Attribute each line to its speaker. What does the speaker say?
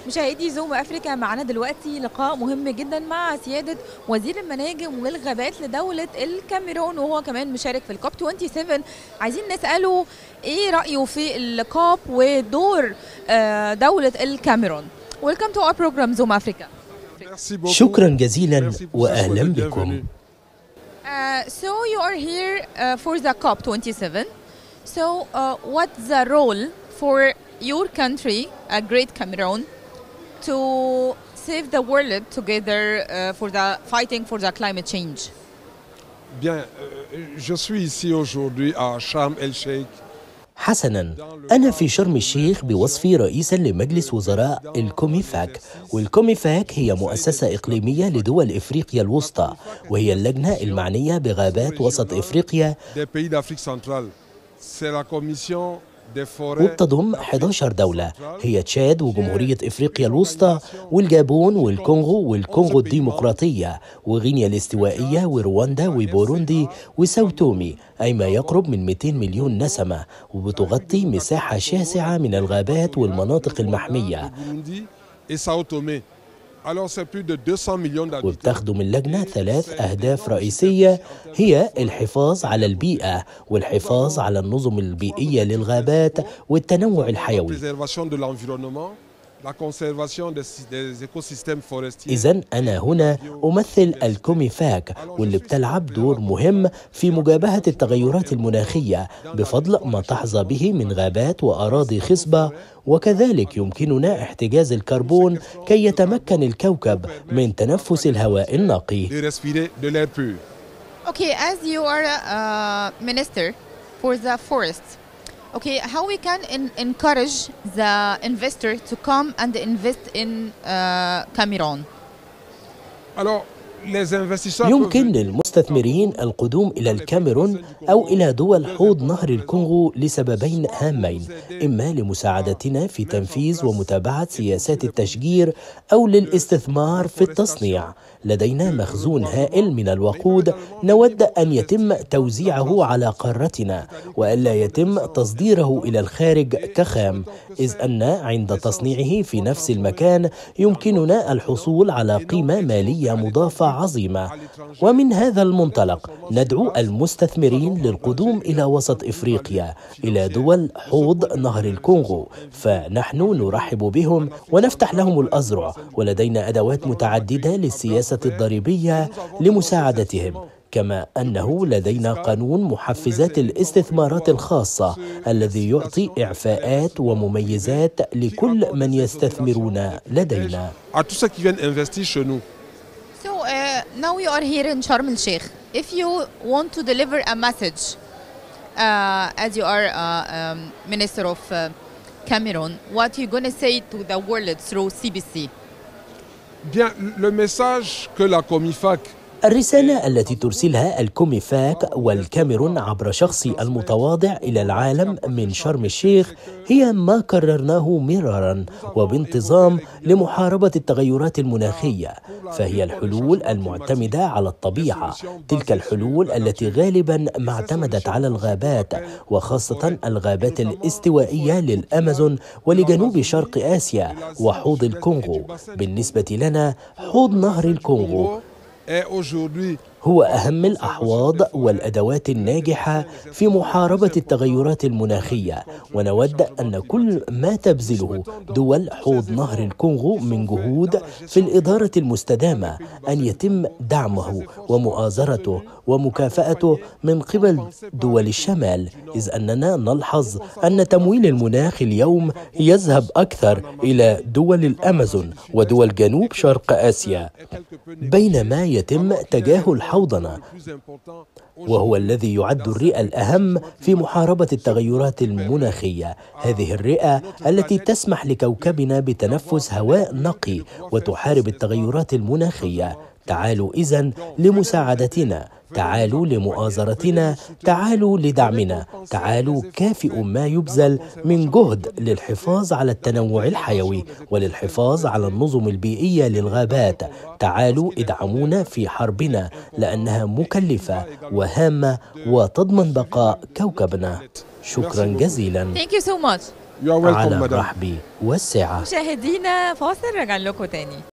Speaker 1: مشاهدي زوم افريكا، معنا دلوقتي لقاء مهم جدا مع سياده وزير المناجم والغابات لدوله الكاميرون، وهو كمان مشارك في الكوب 27. عايزين نساله ايه رايه في الكوب ودور دوله الكاميرون. Welcome to our program Zoom Africa.
Speaker 2: شكرا جزيلا واهلا بكم.
Speaker 1: So you are here for the COP 27. So what's the role for your country, a great Cameroon, to save the world together for the fighting for the climate change?
Speaker 3: Bien, je suis ici aujourd'hui à Sharm el-Sheikh.
Speaker 2: حسنا، أنا في شرم الشيخ بوصفي رئيسا لمجلس وزراء الكوميفاك، والكوميفاك هي مؤسسة إقليمية لدول إفريقيا الوسطى، وهي اللجنة المعنية بغابات وسط إفريقيا، وبتضم 11 دولة هي تشاد وجمهورية إفريقيا الوسطى والجابون والكونغو الديمقراطية وغينيا الاستوائية ورواندا وبوروندي وساوتومي، أي ما يقرب من 200 مليون نسمة، وبتغطي مساحة شاسعة من الغابات والمناطق المحمية. وبتخدم اللجنة 3 أهداف رئيسية، هي الحفاظ على البيئة والحفاظ على النظم البيئية للغابات والتنوع الحيوي. إذن أنا هنا أمثل الكوميفاك، واللي بتلعب دور مهم في مجابهة التغيرات المناخية بفضل ما تحظى به من غابات وأراضي خصبة، وكذلك يمكننا احتجاز الكربون كي يتمكن الكوكب من تنفس الهواء النقي.
Speaker 1: Okay, as you are a minister for the forest, okay, how we can encourage the investor to come and invest in Cameroon?
Speaker 2: يمكن للمستثمرين القدوم إلى الكاميرون أو إلى دول حوض نهر الكونغو لسببين هامين: إما لمساعدتنا في تنفيذ ومتابعة سياسات التشجير أو للاستثمار في التصنيع. لدينا مخزون هائل من الوقود نود أن يتم توزيعه على قارتنا وألا يتم تصديره إلى الخارج كخام، إذ أن عند تصنيعه في نفس المكان يمكننا الحصول على قيمة مالية مضافة عظيمة. ومن هذا المنطلق ندعو المستثمرين للقدوم إلى وسط إفريقيا، إلى دول حوض نهر الكونغو، فنحن نرحب بهم ونفتح لهم الأذرع، ولدينا أدوات متعددة للسياسة الضريبية لمساعدتهم، كما أنه لدينا قانون محفزات الاستثمارات الخاصة الذي يعطي إعفاءات ومميزات لكل من يستثمرون لدينا.
Speaker 1: So now you are here in Sharm el-Sheikh. If you want to deliver a message, as you are Minister of Cameroon, what are you going to say to the world through CBC?
Speaker 3: Bien, le message que la COMIFAC
Speaker 2: الرسالة التي ترسلها الكوميفاك والكاميرون عبر شخصي المتواضع إلى العالم من شرم الشيخ هي ما كررناه مرارا وبانتظام لمحاربة التغيرات المناخية، فهي الحلول المعتمدة على الطبيعة، تلك الحلول التي غالبا ما اعتمدت على الغابات، وخاصة الغابات الاستوائية للأمازون ولجنوب شرق آسيا وحوض الكونغو. بالنسبة لنا حوض نهر الكونغو هو أهم الأحواض والأدوات الناجحة في محاربة التغيرات المناخية، ونود أن كل ما تبذله دول حوض نهر الكونغو من جهود في الإدارة المستدامة أن يتم دعمه ومؤازرته ومكافأته من قبل دول الشمال، إذ أننا نلحظ أن تمويل المناخ اليوم يذهب أكثر إلى دول الأمازون ودول جنوب شرق آسيا، بينما يتم تجاهل حوضنا، وهو الذي يعد الرئة الأهم في محاربة التغيرات المناخية. هذه الرئة التي تسمح لكوكبنا بتنفس هواء نقي وتحارب التغيرات المناخية. تعالوا إذن لمساعدتنا، تعالوا لمؤازرتنا، تعالوا لدعمنا، تعالوا كافئوا ما يبذل من جهد للحفاظ على التنوع الحيوي وللحفاظ على النظم البيئية للغابات. تعالوا ادعمونا في حربنا لأنها مكلفة وهامة وتضمن بقاء كوكبنا. شكرا جزيلا.
Speaker 1: Thank you so much.
Speaker 3: You are welcome,
Speaker 2: على
Speaker 3: madam.
Speaker 2: الرحب والسعة.
Speaker 1: مشاهدينا فاصل راجعين لكم تاني.